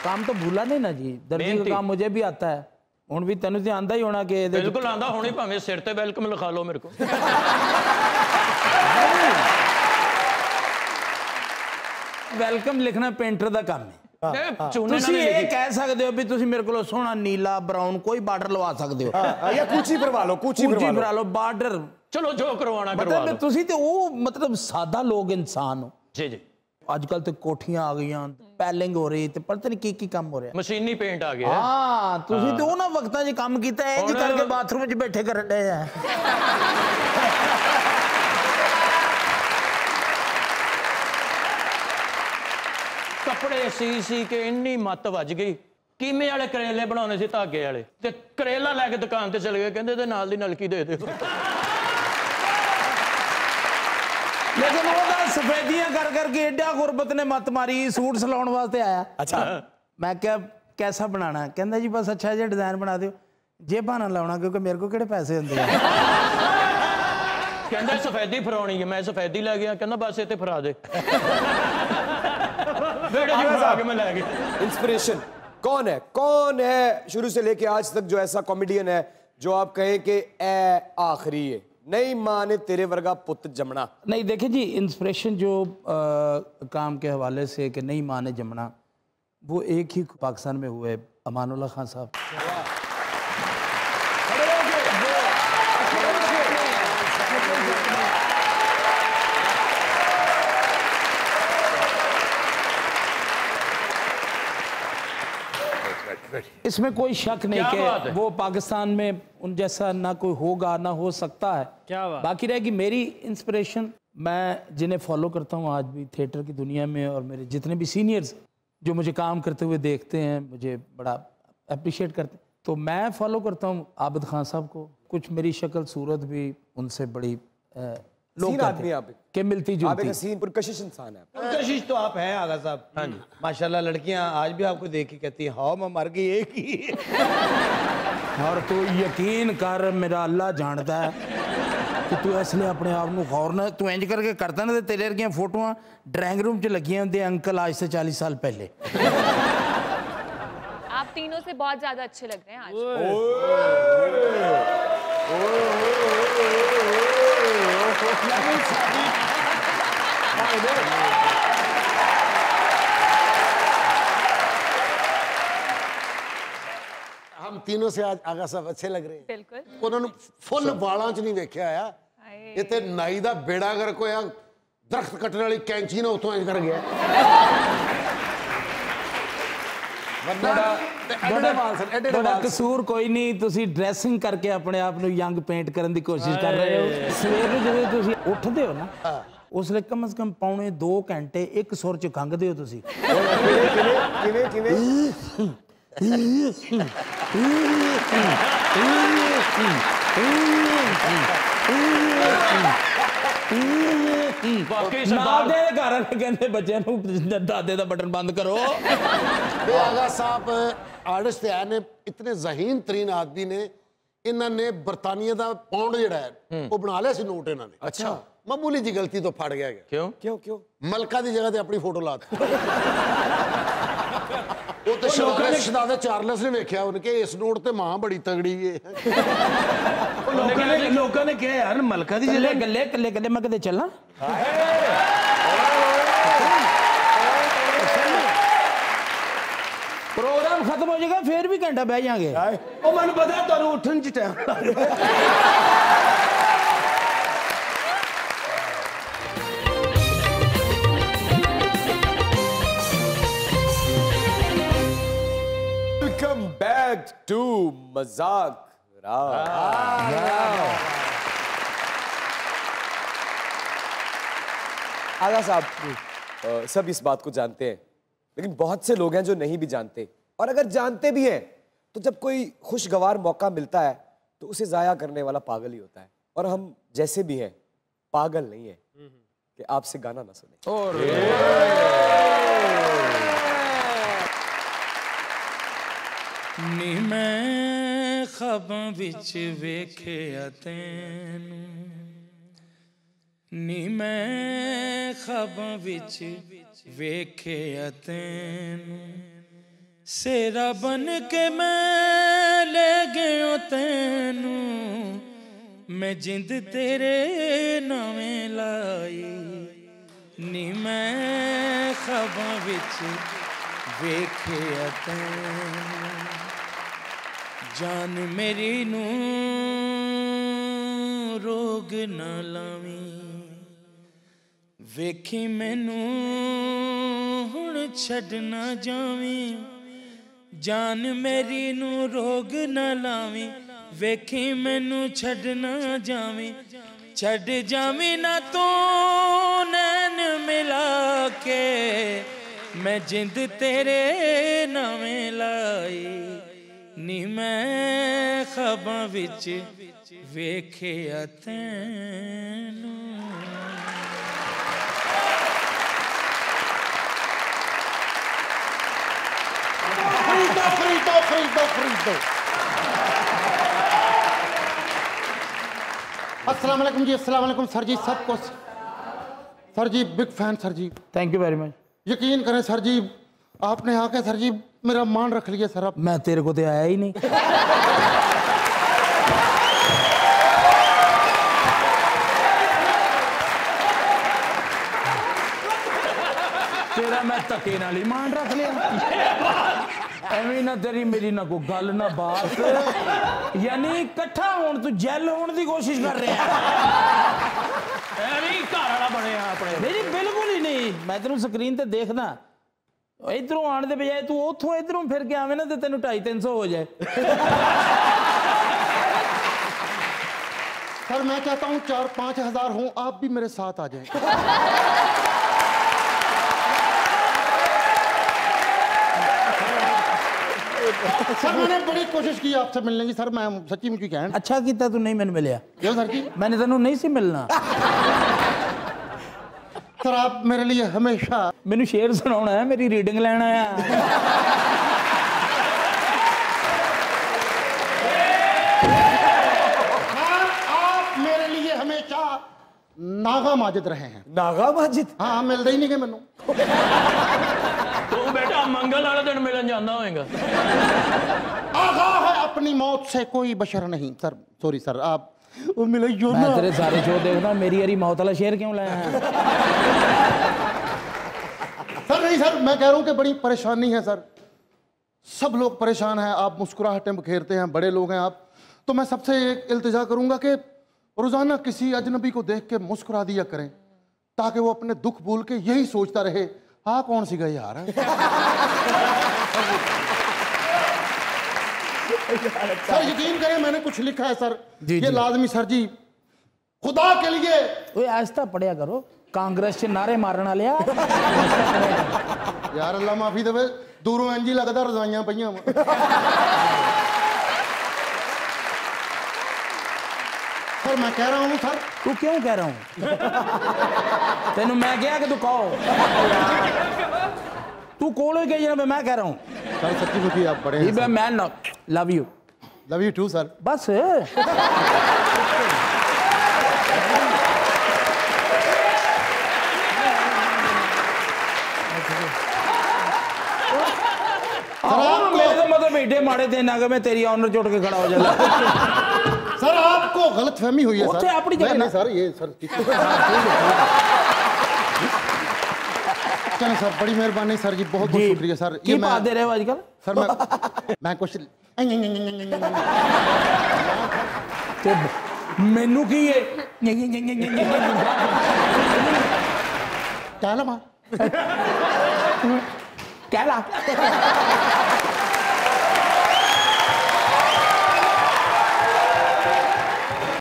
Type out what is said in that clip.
काम तो भूला नहीं ना जी, दर्जी का काम मुझे भी आता है। हुण भी तेन तो आंदा ही होना कि बिल्कुल आंदा होनी, भावें सिर ते वेलकम लिखा लो मेरे को। वेलकम लिखना पेंटर का काम है। ਤੁਸੀਂ ਇਹ ਕਹਿ ਸਕਦੇ ਹੋ ਵੀ ਤੁਸੀਂ ਮੇਰੇ ਕੋਲੋਂ ਸੋਹਣਾ ਨੀਲਾ ਬਰਾਊਨ ਕੋਈ ਬਾਰਡਰ ਲਵਾ ਸਕਦੇ ਹੋ, ਜਾਂ ਕੂਚੀ ਭਰਵਾ ਲਓ, ਕੂਚੀ ਭਰਵਾ ਲਓ ਬਾਰਡਰ। ਚਲੋ ਜੋ ਕਰਵਾਉਣਾ ਕਰਵਾ ਲਓ। ਤੁਸੀਂ ਤੇ ਉਹ ਮਤਲਬ ਸਾਦਾ ਲੋਕ ਇਨਸਾਨ ਹੋ ਜੀ ਜੀ। ਅੱਜ ਕੱਲ ਤੇ ਕੋਠੀਆਂ ਆ ਗਈਆਂ, ਪੈਲਿੰਗ ਹੋ ਰਹੀ ਤੇ ਪਤਾ ਨਹੀਂ ਕੀ ਕੰਮ ਹੋ ਰਿਹਾ, ਮਸ਼ੀਨੀ ਪੇਂਟ ਆ ਗਿਆ। ਹਾਂ ਤੁਸੀਂ ਤੇ ਉਹਨਾਂ ਵਕਤਾਂ 'ਚ ਕੰਮ ਕੀਤਾ ਇੰਜ ਕਰਕੇ ਬਾਥਰੂਮ 'ਚ ਬੈਠੇ ਕਰਨ ਡਏ ਆ। कपड़े सी के इन्नी मत वज गई, कीमे वाले करेले बनाने से धागे वाले, ते करेला लैके दुकान ते चले गए, कहंदे ते नाल दी नलकी दे दिओ। लेकिन वो सफेदियां कर करके एडा गुरबत ने मत मारी, सूट सिलाउण वास्ते आया। अच्छा मैं क्या कैसा बनाना, कहंदा जी बस अच्छा जिहा डिजाइन बना दिओ, जेबां ना लाउणा क्योंकि मेरे को किहड़े पैसे हुंदे आ। कहंदा सफेदी फराउणी है, मैं सफेदी लै गया, कहंदा बस इत्थे फरा दे। इंस्पिरेशन कौन है शुरू से लेके आज तक जो ऐसा कॉमेडियन है जो आप कहें कि ए आखिरी है, नहीं माँ ने तेरे वर्गा पुत जमना? नहीं देखिए जी, इंस्पिरेशन जो काम के हवाले से कि नहीं माँ ने जमना, वो एक ही पाकिस्तान में हुए, अमानुल्लाह खान साहब। इसमें कोई शक नहीं कि वो पाकिस्तान में उन जैसा ना कोई होगा ना हो सकता है। क्या बात। बाकी रहेगी मेरी इंस्पिरेशन, मैं जिन्हें फॉलो करता हूँ आज भी थिएटर की दुनिया में, और मेरे जितने भी सीनियर्स जो मुझे काम करते हुए देखते हैं, मुझे बड़ा अप्रिशिएट करते हैं, तो मैं फॉलो करता हूँ आबिद खान साहब को। कुछ मेरी शक्ल सूरत भी उनसे बड़ी लोग आदमी आप के मिलती जुलती, पुरकशिश इंसान है। पुरकशिश तो आप हैं आगा साहब। हाँ जी माशाल्लाह, लड़कियां आज भी आपको देख के कहती हैं हाँ मैं मर गई एक ही। और तू यकीन कर, मेरा अल्लाह जानता है कि तू इसलिए अपने आप को गौर ना तू इंज करके करता ना, तो तेरे वर्गियां फोटोआं ड्राइंग रूम च लगियां होंदियां अंकल आज से 40 साल पहले। आप तीनों से बहुत ज्यादा अच्छे लग रहे हैं आज। हम तीनों से आज आगा साहब अच्छे लग रहे हैं। बिल्कुल। उन्होंने फुल वालों च नहीं देखा आया, इतने नाई दा बेड़ा कर कोई दरख्त कटने वाली कैंची ना उतों इंज कर गया। बड़ा कसूर कोई नहीं, तुसी ड्रेसिंग करके अपने आप को यंग पेंट करने की कोशिश कर रहे हो। सवेरे जो तुसी उठते हो ना, उसले कम से कम पौने 2 घंटे एक सुर च खंघदे हो तुसी। दादे दा बटन बंद करो। आगा साहब आर्टिस्ट है ने, इतने ज़हीन तरीन आदमी ने, इन्होंने बरतानिया दा पाउंड जिहड़ा है वो बना लिया सी नोट इन्होंने। अच्छा मामूली जी गलती तो फट गया। क्यों क्यों क्यों? मलका की जगह अपनी फोटो ला तो शहजादे चार्लस ने वेख्या उनके इस नोट ते मां बड़ी तगड़ी है। लोगों ने कहा यार मलका दी जगह गले कल्ले कल्ले मैं कदे चलना। प्रोग्राम खत्म हो जाएगा फिर भी घंटा बह जाएंगे। ओ मैंने पता तुहानू उठन च टाइम वेलकम बैक टू मजाक आगा साहब सब इस बात को जानते हैं, लेकिन बहुत से लोग हैं जो नहीं भी जानते, और अगर जानते भी हैं तो जब कोई खुशगवार मौका मिलता है तो उसे जाया करने वाला पागल ही होता है। और हम जैसे भी हैं पागल नहीं है कि आपसे गाना ना सुने। और नी मैं ख्वाबां विच वेखिया तैनू, नी मैं ख्वाबां विच वेखिया तैनू, सेरा बन के मैं ले गया तैनू मैं जिंद तेरे नावें लाई नी मैं ख्वाबां विच वेखिया तैनू जान मेरी नू रोग ना लावी वेखी मैनू हुण छड़ ना जावी जान मेरी नू रोग ना लावी वेखी मैनू छड़ ना जावी छड़ जावी ना तू नैन मिला के मैं जिंद तेरे नावें लाई नी मैं ख्वाबां विच वेखिया तैनू खरीदो। अस्सलाम वालेकुम जी, अस्सलाम वालेकुम सर जी, सबको sir ji big fan sir ji. Thank you very much. यकीन करें सर जी, आपने आके सर जी मेरा मान रख लिया सर। आप मैं तेरे को तो आया ही नहीं। तेरा मैं धक्के नाल ही मान रख लिया। एवं ना तेरी मेरी ना कोई गल ना बात, यानी इकट्ठा होने तू जैल होने की कोशिश कर रहे हैं। घर वाला बने अपने नहीं बिल्कुल ही नहीं। मैं तेन स्क्रीन ते देखना इधरों आने के बजाय तू उतों इधरों फिर के आवे ना तो तेन 250-300 हो जाए। सर मैं चाहता हूँ 4-5 हज़ार हों, आप भी मेरे साथ आ जाएं। सर मैंने बड़ी कोशिश की आपसे मिलने की सर, मैं सच्ची मुझी कहन। अच्छा किया तू नहीं मैंने मिलया। क्यों सर जी? मैंने तेन नहीं सी मिलना। सर आप मेरे लिए हमेशा मैनू शेर सुनाना है, मेरी रीडिंग लेना है। आप मेरे लिए हमेशा नागा माजिद रहे हैं। नागा माजिद? हाँ मिलते ही नहीं गए मैनू। तू बेटा मंगल वाले दिन मिलन जाना होएगा। आगा है अपनी मौत से कोई बशर नहीं। सर सॉरी सर, आप वो मिले जो मैं तेरे सारे शो देखना, मेरी यारी मौत वाला शेर क्यों लाया है? सर नहीं सर, मैं कह रहा हूँ कि बड़ी परेशानी है सर, सब लोग परेशान हैं। आप मुस्कुराहटें बखेरते हैं, बड़े लोग हैं आप, तो मैं सबसे एक इल्तिजा करूँगा कि रोज़ाना किसी अजनबी को देख के मुस्कुरा दिया करें, ताकि वो अपने दुख भूल के यही सोचता रहे, हाँ कौन सी गई यार। सर यकीन करें मैंने कुछ लिखा है सर, ये लाजमी सर जी, खुदा के लिए। ओए आस्ता पढ़िया करो, कांग्रेस से नारे मारना लिया। यार अल्लाह माफी देवे, दूरों इंज ही लगता रजाइयां पईयां। सर मैं कह रहा हूँ सर। तू क्यों कह रहा हूँ? तेन मैं क्या कि तू कहो, तू कोल ही गई मैं कह रहा हूँ। सर सच्ची मुझी आप बड़े हैं। मैं लव यू टू सर। बस मतलब एडे माड़े दिन आ गए मैं तेरी ऑनर जोड़ के खड़ा हो जाता। सर आपको गलत फहमी हुई है सर। अपनी जगह नहीं सर, ये सर चलें सर, बड़ी मेहरबानी सर जी, बहुत बहुत शुक्रिया सर। ये बात दे रहे हो आजकल सर? मैं कुछ मैनू की है क्या लमा क्या ला